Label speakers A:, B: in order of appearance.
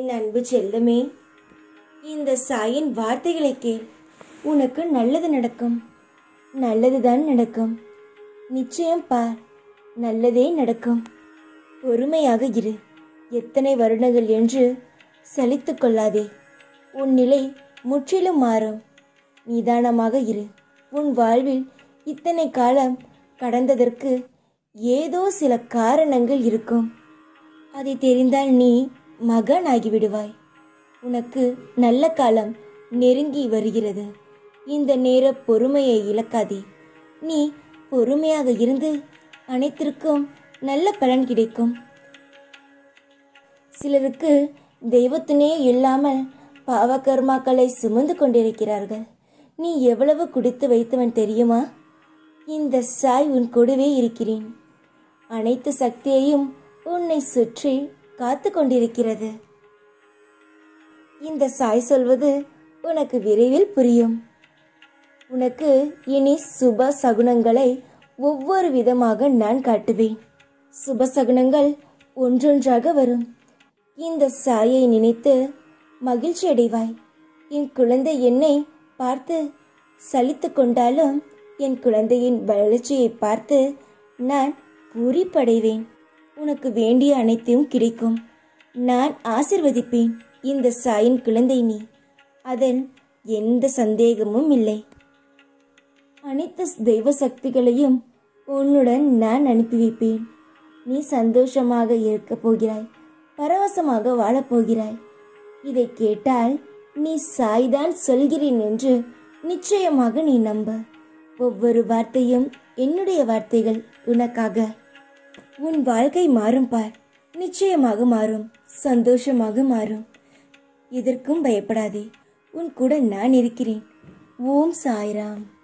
A: என் அன்பு செல்லமே, இந்த சாயின் வார்த்தைகளை கேள். உனக்கு நல்லது நடக்கும். நல்லதுதான் நடக்கும். நிச்சயம் பார், நல்லதே நடக்கும். பொறுமையாக இரு. எத்தனை வருடங்கள் என்று சலித்து கொள்ளாதே. உன் நிலை முற்றிலும் மாறும். நிதானமாக இரு. உன் வாழ்வில் இத்தனை காலம் கடந்ததற்கு ஏதோ சில காரணங்கள் இருக்கும். அதை தெரிந்தால் நீ மகன் ஆகிவிடுவாய். உனக்கு நல்ல காலம் நெருங்கி வருகிறது. இந்த நேர பொறுமையை இழக்காதே. நீ பொறுமையாக இருந்து அனைத்திற்கும் நல்ல பலன் கிடைக்கும். சிலருக்கு தெய்வத்துணே இல்லாமல் பாவகர்மாக்களை சுமந்து கொண்டிருக்கிறார்கள். நீ எவ்வளவு குடித்து வைத்தவன் தெரியுமா? இந்த சாய் உன் கூடவே இருக்கிறேன். அனைத்து சக்தியையும் உன்னை சுற்றி காத்து கொண்டிருக்கிறது. இந்த சாய் சொல்வது உனக்கு விரைவில் புரியும். உனக்கு இனி சுப சகுனங்களை ஒவ்வொரு விதமாக நான் காட்டுவேன். சுப சகுனங்கள் ஒன்றொன்றாக வரும். இந்த சாயை நினைத்து மகிழ்ச்சி அடைவாய். என் குழந்தை என்னை பார்த்து சலித்து கொண்டாலும் என் குழந்தையின் வளர்ச்சியை பார்த்து நான் பூரிப்படைவேன். உனக்கு வேண்டிய அனைத்தையும் கிடைக்கும். நான் ஆசிர்வதிப்பேன். இந்த சாயின் குழந்தை நீ, அதில் எந்த சந்தேகமும் இல்லை. அனைத்து தெய்வ சக்திகளையும் உன்னுடன் நான் அனுப்பி வைப்பேன். நீ சந்தோஷமாக இருக்கப் போகிறாய். பரவசமாக வாழப்போகிறாய். இதை கேட்டால் நீ சாய்தான் சொல்கிறேன் என்று நிச்சயமாக நீ நம்ப. ஒவ்வொரு வார்த்தையும் என்னுடைய வார்த்தைகள் உனக்காக. உன் வாழ்க்கை மாறும் பார். நிச்சயமாக மாறும். சந்தோஷமாக மாறும். எதற்கும் பயப்படாதே. உன் கூட நான் இருக்கிறேன். ஓம் சாய்ராம்.